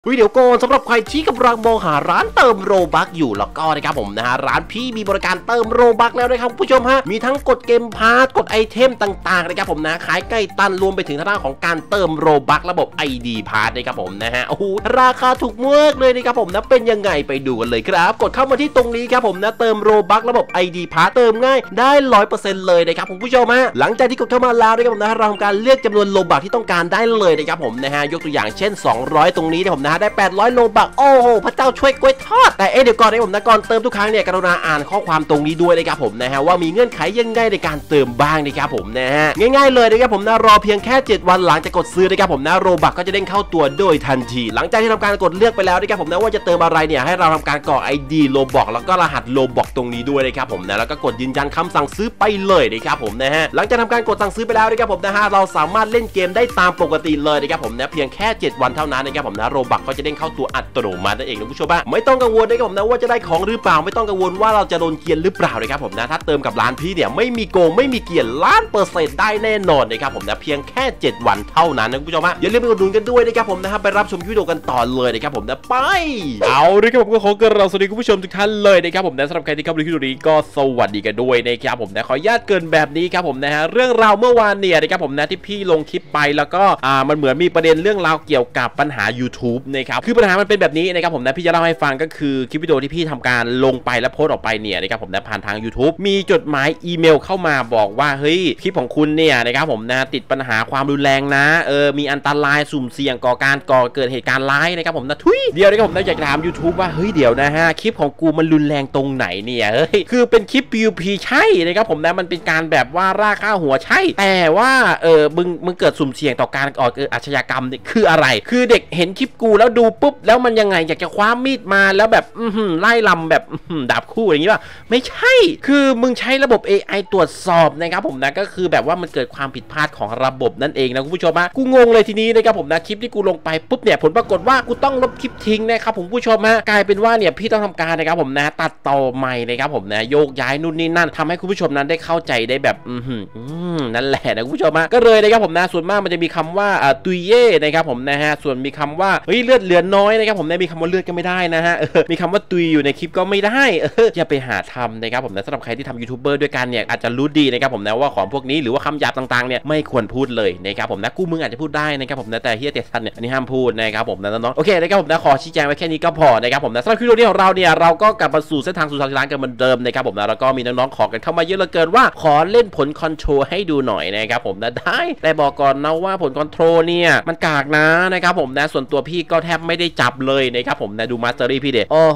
เดี๋ยวก่อนสำหรับใครที่กำลังมองหาร้านเติมโรบัคอยู่แล้วก็นะครับผมนะฮะร้านพี่มีบริการเติมโรบัคแล้วนะครับผู้ชมฮะมีทั้งกดเกมพาร์ทกดไอเทมต่างๆนะครับผมนะขายใกล้ตันรวมไปถึงทางด้านของการเติมโรบัคระบบ ID พาร์ทนะครับผมนะฮะโอ้โหราคาถูกมากเลยนะครับผมนะเป็นยังไงไปดูกันเลยครับกดเข้ามาที่ตรงนี้ครับผมนะเติมโรบัคระบบ ID พาร์ทเติมง่ายได้ 100% เลยนะครับคุณผู้ชมฮะหลังจากที่กดเข้ามาแล้วนะครับผมนะเราทำการเลือกจำนวนโรบัคที่ต้องการได้เลยนะครับผมนะฮะยกตัวอย่างเช่น200ตรงนี้นะผมนะได้800โลบัคโอ้โหพระเจ้าช่วยกล้วยทอดแต่เดี๋ยวก่อนนะผมนะก่อนเติมทุกครั้งเนี่ยกรุณาอ่านข้อความตรงนี้ด้วยนะครับผมนะฮะว่ามีเงื่อนไขยังไงในการเติมบ้างนะครับผมนะฮะง่ายๆเลยนะครับผมนะรอเพียงแค่7วันหลังจากกดซื้อนะครับผมนะโรบัคก็จะเด้งเข้าตัวโดยทันทีหลังจากที่ทำการกดเลือกไปแล้วนะครับผมนะว่าจะเติมอะไรเนี่ยให้เราทำการกรอก ID โรบัคแล้วก็รหัสโรบัคตรงนี้ด้วยนะครับผมนะแล้วก็กดยืนยันคำสั่งซื้อไปเลยนะครับผมนะฮะหลังจากทำการกดสั่งซื้อไปแล้วนะครับผมนะฮะเราสามารถเล่นเกมได้ตามปกติเลยนะครับผมนะเพียงแค่7วันเท่านั้นนะครับผมนะโรบัคก็จะเด้งเข้าตัวอัตโนมัตินั่นเองนะผู้ชมไม่ต้องกังวลนะครับผมนะว่าจะได้ของหรือเปล่าไม่ต้องกังวลว่าเราจะโดนเกียนหรือเปล่านะครับผมนะถ้าเติมกับร้านพี่เนี่ยไม่มีโกงไม่มีเกียน1,000,000%ได้แน่นอนนะครับผมนะเพียงแค่7วันเท่านั้นนะคุณผู้ชมอย่าลืมไปอุดหนุนกันด้วยนะครับผมนะครับไปรับชมวิดีโอกันต่อเลยนะครับผมนะไปเอาเลยครับผมก็ขอกราบสวัสดีคุณผู้ชมทุกท่านเลยนะครับผมนะสำหรับใครที่เข้ามาดูคลิปนี้ก็สวัสดีกันด้วยนะครับผมนะขออนุญาตเกินแบบนี้ครับผมนะฮะเรื่องราวเมื่อวานเนี่ยนะครับผมนะที่พี่ลงคลิปไปแล้วก็มันเหมือนมีประเด็นเรื่องราวเกี่ยวกับปัญหา YouTube นะครับคือปัญหามันเป็นแบบนี้นะครับผมนะพี่จะเล่าให้ฟังก็คือคลิปวิดีโอที่พี่ทำการลงไปและโพสต์ออกไปเนี่ยนะครับผมนะผ่านทาง YouTube มีจดหมายอีเมลเข้ามาบอกว่าเฮ้ยคลิปของคุณเนี่ยนะครับผมนะติดปัญหาความรุนแรงนะมีอันตรายสุ่มเสี่ยงก่อเกิดเหตุการณ์ร้ายนะครับผมนะทุยเดี๋ยวนะครับผมนะอยากจะถาม YouTube ว่าเฮ้ยเดี๋ยวนะฮะคลิปของกูมันรุนแรงตรงไหนเนี่ยเฮ้ยคือเป็นคลิป PVP ใช่นะครับผมนะมันเป็นการแบบว่าร่าฆ่าหัวใช่แต่ว่ามึงเกิดสุ่มเสี่ยงต่อการก่อเกิดอาชญากรรมเนี่ยคืออะไรคือเด็กเห็นคลิปกูแล้วดูปุ๊บแล้วมันยังไงอยากจะคว้ามีดมาแล้วแบบไล่ลำแบบดาบคู่อย่างนี้ป่ะไม่ใช่คือมึงใช้ระบบ AI ตรวจสอบนะครับผมนะก็คือแบบว่ามันเกิดความผิดพลาดของระบบนั่นเองนะคุณผู้ชมกูงงเลยทีนี้นะครับผมนะคลิปที่กูลงไปปุ๊บเนี่ยผลปรากฏว่ากูต้องลบคลิปทิ้งนะครับผมผู้ชมกลายเป็นว่าเนี่ยพี่ต้องทำการนะครับผมนะตัดต่อใหม่นะครับผมนะโยกย้ายนู่นนี่นั่นทำให้คุณผู้ชมนั้นได้เข้าใจได้แบบนั่นแหละนะคุณผู้ชมก็เลยนะครับผมนะส่วนมากมันจะมีคำว่าตุยเย่นะครับผมนะฮะส่วนมีคำว่าเฮ้ยเลือดเหลือน้อยนะครับผมนะมีคำว่าเลือดก็ไม่ได้นะฮะมีคำว่าตุยอยู่ในคลิปก็ไม่ได้อย่าไปหาทำนะครับผมนะสำหรับใครที่ทำยูทูบเบอร์ด้วยกันเนี่ยอาจจะรู้ดีนะครับผมนะว่าของพวกนี้หรือว่าคำหยาบต่างๆเนี่ยไม่ควรพูดเลยนะครับผมนะกูมึงอาจจะพูดได้นะครับผมนะแต่เฮียเตะทันเนี่ยอันนี้ห้ามพูดนะครับผมนะน้องโอเคนะครับผมนะขอชี้แจงไว้แค่นี้ก็พอนะครับผมนะสำหรับคลิปวิดีโอนี้ของเราเนี่ยเราก็กลับมาสู่เส้นทางสู่ทางร้านกันเหมือนเดิมนะครับผมนะแล้วก็มีน้องๆขอกันเข้ามาเยอะเหลือเกินว่าขอเล่นผลคอนโทรลให้ดูหน่อยนะครับผมนะได้แต่บอกก่อนนะว่าผลคอนโทรลเนี่ยมันกากนะครับผมนะส่วนตัวพี่ก็แทบไม่ได้จับเลยนะครับผมนะดูมาสเตอรี่พี่เด็ดโอ้โห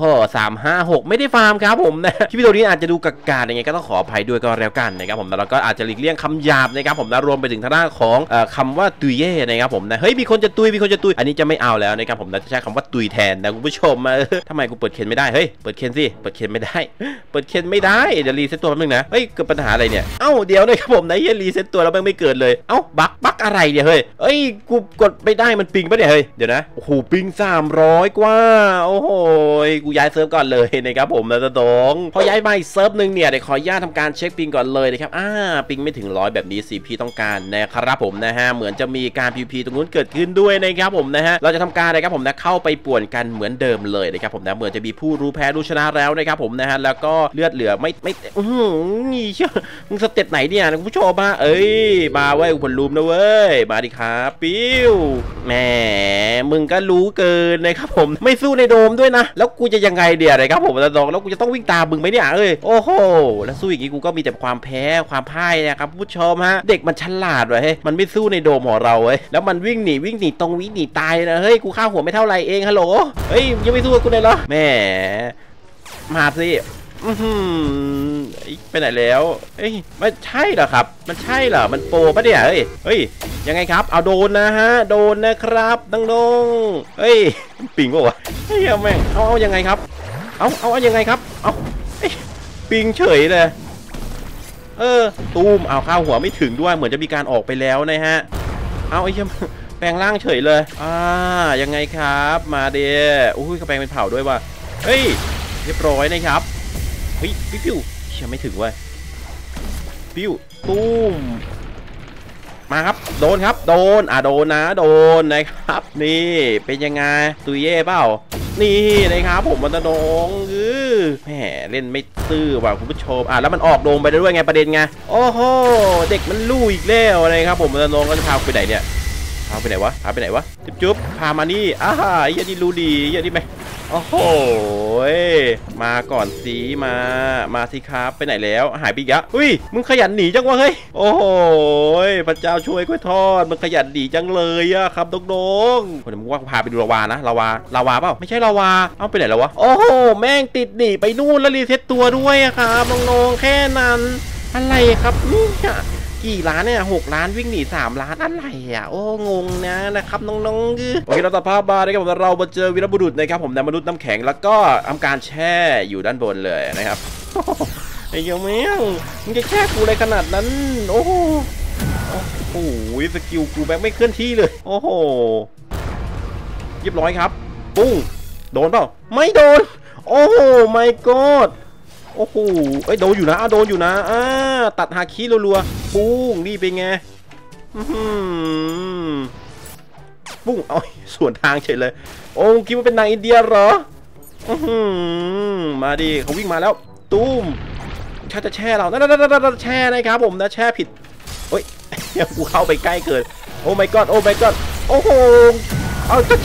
356ไม่ได้ฟาร์มครับผมนะคลิปวิดีโอนี้อาจจะดูกากๆยังไงก็ต้องขออภัยด้วยก็แล้วกันนะครับผมนะแล้วก็อาจจะหลีกเลี่ยงคำหยาบนะครับผมนะรวมไปถึงทางด้านของคำว่าตุยเย่นะครับผมนะเฮ้ยมีคนจะตุยอันนี้จะไม่เอาแล้วนะครับผมนะจะใช้คำว่าตุยแทนนะคุณผู้ชมทำไมกูเปิดเคนไม่ได้เฮ้ยเปิดเคนสิเปิดเคนไม่ได้เปิดเคนไม่ได้เดี๋ยวรีเซ็ตตัวแป๊บนึงนะเฮ้ยเกิดปัญหาอะไรเนี่ยเอ้าเดี๋ยวนะครับผมนะเฮ้ยรีเซ็ตตัวแล้วไม่เกิดเลยเอ้าบั๊กอะไรเนี่ยเฮ้ยกูกดไม่ได้มันปิงปะเนี่ยเฮ้ยเดี๋ยวนะโอ้โหปิง300กว่าโอ้โหกูย้ายเซิร์ฟก่อนเลยนะครับผมนะตรงพอย้ายมาอีกเซิร์ฟนึงเนี่ยเดี๋ยวขออนุญาตทำการเช็คปิงก่อนเลยนะครับปิงไม่ถึง100แบบนี้สิพี่ต้องการนะครับผมนะฮะเหมือนจะมีการ PVP ตรงนู้นเกิดขึ้นด้วยนะครับผมนะฮะเราจะทำการนะครับผมนะเข้าไปป่วนกันเหมือนเดิมเลยนะครับผมนะเหมือนจะมีผู้รู้แพ้รู้ชนะแล้วนะครับผมนะฮะแล้วก็เลือดเหลือไม่เชื่อมึงสเต็ปไหนเนี่ยคุณผู้ชมมาเว้ยผลลุมนะเว้ยมาดิครับปิ้วแหมมึงก็รู้เกินนะครับผมไม่สู้ในโดมด้วยนะแล้วกูจะยังไงเดี๋ยวนะครับผมแล้วกูจะต้องวิ่งตามมึงไหมเนี่ยโอ้โหแล้วสู้อย่างนี้กูก็มีแต่ความแพ้ความพ่ายนะครับผู้ชมเด็กมันฉลาดว่ะเฮ้ยมันไม่สู้ในโดมของเราแล้วมันวิ่งหนีตรงวิ่งหนีตายนะเฮ้ยกูฆ่าหัวไม่เท่าไรเองฮัลโหลเฮ้ยยังไม่สู้กับกูเลยเหรอแม่มาสิไปไหนแล้วไม่ใช่เหรอครับมันใช่เหรอมันโปรปะเนี่ยเฮ้ยยังไงครับเอาโดนนะฮะโดนนะครับน้องปิงป่าวะแม่งเอายังไงครับเอายังไงครับเอาปิงเฉยเลยตูมเอาข้าวหัวไม่ถึงด้วยเหมือนจะมีการออกไปแล้วนะฮะเอาไอ้เหี้ยแปลงร่างเฉยเลยยังไงครับมาเด้อุ้ยเขาแปลงเป็นเผาด้วยว่ะเฮ้ยเรียบร้อยนะครับเฮ้ยปิ้วเชื่อไม่ถึงเว้ยปิ้วตูมมาครับโดนครับโดนโดนนะโดนนะครับนี่เป็นยังไงตุยเย่เปล่านี่นะครับผมมันน้องแหมเล่นไม่ซื่อว่ะคุณผู้ชมแล้วมันออกโดมไปด้วยไงประเด็นไงโอ้โหเด็กมันลู่อีกแล้วนะครับผมมันน้องก็จะพาไปไหนเนี่ยพาไปไหนวะจุ๊บพามานี่ยันนี่รู้ดียันนี่ไหมโอ้โหมาก่อนสิมาสิครับไปไหนแล้วหายไปอีกแล้วอุ้ยมึงขยันหนีจังวะเฮ้ยโอ้โหพระเจ้าช่วยกล้วยทอดมึงขยันหนีจังเลยอะครับน้องๆคนมึงว่าพาไปดูลาวานะลาวาเปล่าไม่ใช่ลาวาเอาไปไหนแล้ววะโอ้โหแม่งติดหนีไปนู่นแล้วรีเซ็ตตัวด้วยอะครับน้องๆแค่นั้นอะไรครับเนี่ยกี่ล้านเนี่ย6 ล้านวิ่งหนี3 ล้านอะไรโอ้งงนะครับน้องๆโอเคเราตัดภาพมานะครับเรามาเจอวีรบุรุษนะครับผมในมนุษย์น้ำแข็งแล้วก็ทำการแช่อยู่ด้านบนเลยนะครับไอ้เหี้ยแม่งมึงจะแช่กูอะไรขนาดนั้นโอ้โหสกิลกูแม่งไม่เคลื่อนที่เลยโอ้โหเรียบร้อยครับปุ้งโดนเปล่าไม่โดนโอ้โหไม่กอดโอ้โหโดนอยู่นะตัดฮาคิรัวๆปุ้งนี่เป็นไงปุ้งส่วนทางเฉยเลยโอ้คิดว่าเป็นนางอินเดียเหรอมาดิเขาวิ่งมาแล้วตุ้มถ้าจะแช่เราแช่นะครับผมนะแช่ผิดยังกูเข้าไปใกล้เกินโอ้ my god โอ้ my god โอ้โหเอาจ้า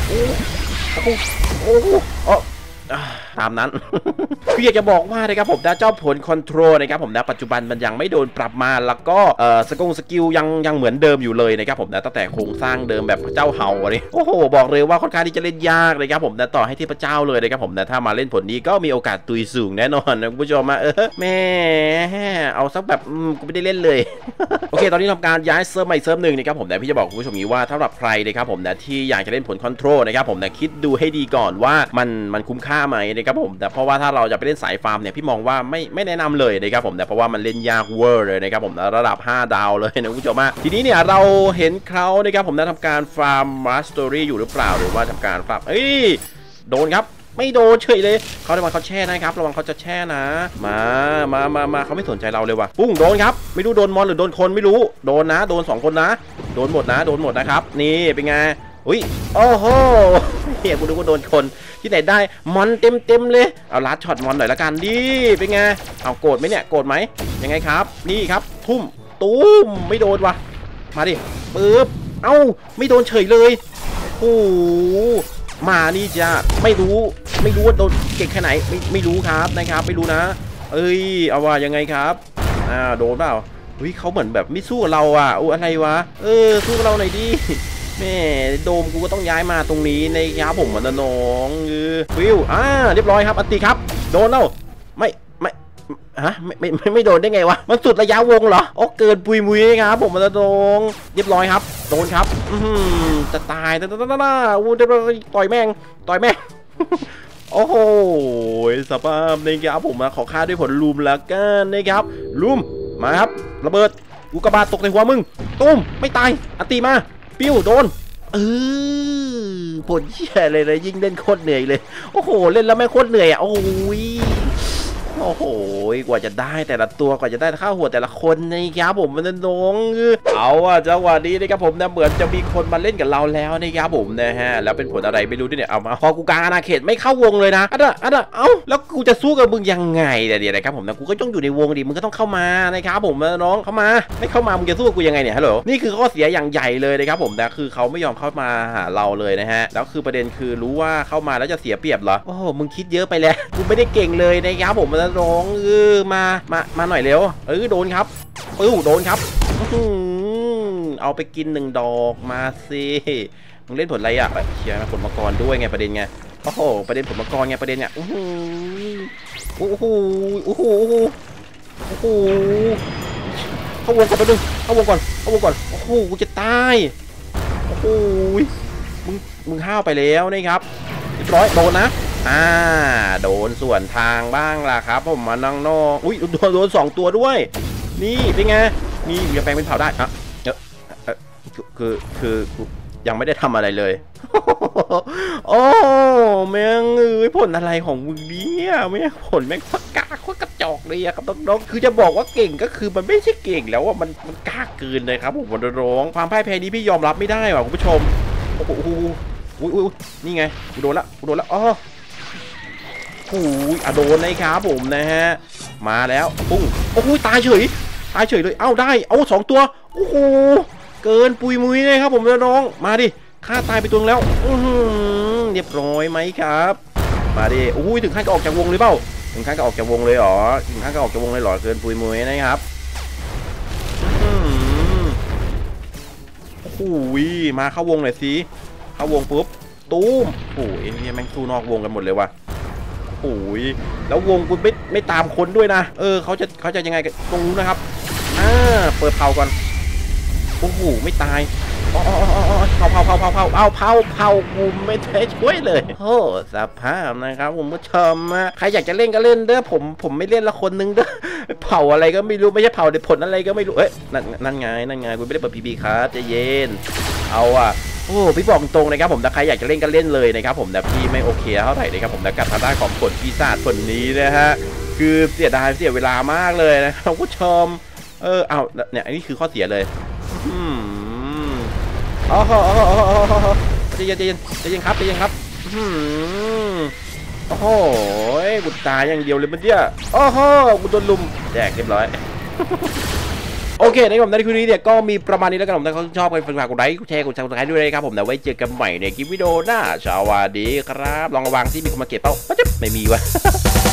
โอ้โหตามนั้นพี่อยากจะบอกว่านะครับผมนะเจ้าผลคอนโทรลนะครับผมนะปัจจุบันมันยังไม่โดนปรับมาแล้วก็สกิลยังเหมือนเดิมอยู่เลยนะครับผมนะตั้งแต่โครงสร้างเดิมแบบเจ้าเห่าเลยโอ้โหบอกเลยว่าค่อนข้างที่จะเล่นยากเลยครับผมนะต่อให้เทพเจ้าเลยนะครับผมนะถ้ามาเล่นผลนี้ก็มีโอกาสตุยสูงแน่นอนนะคุณผู้ชมแม่เอาสักแบบกูไม่ได้เล่นเลยโอเคตอนนี้ทำการย้ายเซิร์ฟใหม่เซิร์ฟหนึ่งนะครับผมนะพี่จะบอกคุณผู้ชมนี้ว่าสำหรับใครนะครับผมนะที่อยากจะเล่นผลคอนโทรลนะครับผมนะคิดดูให้ดีก่อนว่ามันคุ้มค่าไหมนะครับผมแต่เพราะว่าถ้าเราจะไปเล่นสายฟาร์มเนี่ยพี่มองว่าไม่แนะนำเลยนะครับผมแต่เพราะว่ามันเล่นยากเวอร์เลยนะครับผมระดับ5 ดาวเลยนะคุณผู้ชมทีนี้เนี่ยเราเห็นเขานะครับผมนะทำการฟาร์มมาสเตอรี่อยู่หรือเปล่าหรือว่าทำการฟาร์มโดนครับไม่โดนเฉยเลยเขาระวังเขาแช่นะครับระวังเขาจะแช่นะมาเขาไม่สนใจเราเลยว่ะปุ้งโดนครับไม่รู้โดนมอนหรือโดนคนไม่รู้โดนนะโดน2 คนนะโดนหมดนะครับนี่เป็นไงอุ้ยโอ้โหเฮียกูดูว่าโดนคนที่ไหนได้มอนเต็มเลยเอาลัดช็อตมอนหน่อยละกันดิเป็นไงเอาโกรธไหมเนี่ยโกรธไหมยังไงครับนี่ครับทุ่มตูมไม่โดนวะมาดิปึ๊บไม่โดนเฉยเลยโอ้มานี่จะไม่รู้ว่าโดนเก่งแค่ไหนไม่รู้ครับนะครับไม่รู้นะเอาว่ายังไงครับโดนเปล่าเขาเหมือนแบบไม่สู้กับเราอะไรวะสู้กับเราหน่อยดิแม่โดมกูก็ต้องย้ายมาตรงนี้ในยาผมมันน้องวิวเรียบร้อยครับอันตีครับโดนแล้วไม่โดนได้ไงวะมันสุดระยะวงเหรอเกินปุยมุยครับผมมันน้องเรียบร้อยครับโดนครับจะตายต่อยแม่งโอ้โหสภาพในยาผมขอฆ่าด้วยผลลูมแล้วกันนะครับลูมมาครับระเบิดอุกกาบาตตกในหัวมึงตุ้มไม่ตายอันตีมาปิ้วโดนผลเชี่ยเลยยิ่งเล่นโคตรเหนื่อยเลยโอ้โหเล่นแล้วไม่โคตรเหนื่อยโอ้โหกว่าจะได้แต่ละตัวกว่าจะได้ข้าวหัวแต่ละคนนะครับผมมันน้องเอาจังหวะนี้นะครับผมนะเหมือนจะมีคนมาเล่นกับเราแล้วนะครับผมนะฮะแล้วเป็นผลอะไรไม่รู้ด้วยเนี่ยเอามาพอกูกลางอาณาเขตไม่เข้าวงเลยนะแล้วกูจะสู้กับมึงยังไงเดี๋ยวนะครับผมนะกูก็ต้องอยู่ในวงดิมึงก็ต้องเข้ามานะครับผมน้องเข้ามาไม่เข้ามามึงจะสู้กับกูยังไงเนี่ยฮัลโหลนี่คือข้อเสียอย่างใหญ่เลยนะครับผมนะคือเขาไม่ยอมเข้ามาหาเราเลยนะฮะแล้วคือประเด็นคือรู้ว่าเข้ามาแล้วจะเสียเปรียบเหรอโอ้มึงคิดเยอะไปแล้วกูไม่ได้เก่งเลยนะครับผมร้องมาหน่อยเร็วโดนครับโดนครับเอาไปกิน1 ดอกมาสิมึงเล่นผลอะไรเชียร์ผลมังกรด้วยไงประเด็นไงโอ้โหประเด็นผลมังกรไงประเด็นเนี่ยโอ้โหเข้าวงก่อนไปดึงเข้าวงก่อนโอ้โหกูจะตายโอ้โหมึงห้าวไปแล้วนะครับเรียบร้อยโดนนะโดนส่วนทางบ้างล่ะครับผมมานั่งนอกอุ้ยโดน2 ตัวด้วยนี่เป็นไงนี่อย่าแปลงเป็นเผาได้คือยังไม่ได้ทำอะไรเลยโอ้แม่งผลอะไรของมึงเนี่ยแม่งผลแม่งฟักกากกระจจอกเลยครับน้องๆคือจะบอกว่าเก่งก็คือมันไม่ใช่เก่งแล้วว่ามันกล้าเกินเลยครับผมร้องความพ่ายแพ้นี้พี่ยอมรับไม่ได้ว่ะคุณผู้ชมโอ้โหอุ้ยนี่ไงกูโดนละอ๋อโอ้ยโดนนะครับผมนะฮะมาแล้วปุ้งโอ้โหตายเฉยเลยเอ้าได้เอา2 ตัวโอ้โหเกินปุยมุ้ยเลยครับผมน้องมาดิฆ่าตายไปตัวแล้วเรียบร้อยไหมครับมาดิโอ้ยถึงขั้นก็ออกจากวงเลยเปล่าถึงขั้นก็ออกจากวงเลยหรอเกินปุยมุ้ยนะครับโอ้โหมาเข้าวงหน่อยสิเข้าวงปุ๊บตูมโอ้ยแม่งสู้นอกวงกันหมดเลยว่ะโอ้ยแล้ววงคุณไม่ตามคนด้วยนะเขาจะยังไงกันตรงนู้นนะครับเปิดเผาก่อนโอ้โหไม่ตายเผากูไม่ได้ช่วยเลยโอ้สภาพนะครับผมผู้ชมใครอยากจะเล่นก็เล่นเด้อผมไม่เล่นละคนนึงเด้อเผาอะไรก็ไม่รู้ไม่ใช่เผาเดี๋ยวผลอะไรก็ไม่รู้นั่นไงกูไม่ได้เปิดพีบีครับใจเย็นเอาโอ้พี่บอกตรงนะครับผมถ้าใครอยากจะเล่นก็เล่นเลยนะครับผมแต่พี่ไม่โอเคเท่าไหร่นะครับผมแต่กับทางด้านของผลปีศาจผลนี้นะฮะคือเสียเวลามากเลยนะครับผู้ชมเอาเนี่ยอันนี้คือข้อเสียเลยใจเย็นครับโอ้โหกูตายอย่างเดียวเลยมันเนี่ยโอ้โหกูโดนลุมแจกเรียบร้อยโอเคนะครับผมในคลิปนี้เนี่ยก็มีประมาณนี้แล้วกันผมถ้าเขาชอบกันฝากกดไลค์กดแชร์กดซับสไครต์ด้วยนะครับผมเดี๋ยวไว้เจอกันใหม่ในคลิปวิดีโอหน้าสวัสดีครับลองระวังที่มีคนมาเก็บเป้าไม่มีวะ